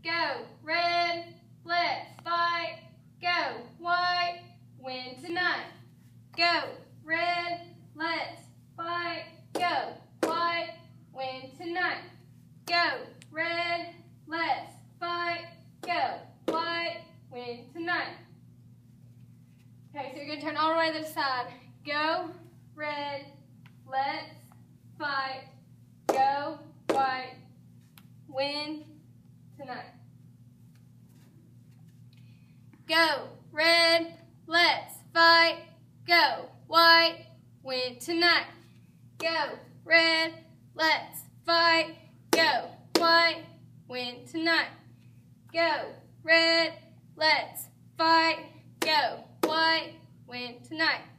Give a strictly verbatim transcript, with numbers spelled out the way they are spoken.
Go, red, let's fight. Go, white, win tonight. Go, red, let's fight. Go, white, win tonight. Go, red, let's fight. Go, white, win tonight. Okay, so you're going to turn all the way to the side. Go, red, let's fight. Go, white, win tonight. Go, red, let's fight. Go, white, win tonight. Go, red, let's fight. Go, white, win tonight. Go, red, let's fight. Go, white, win tonight.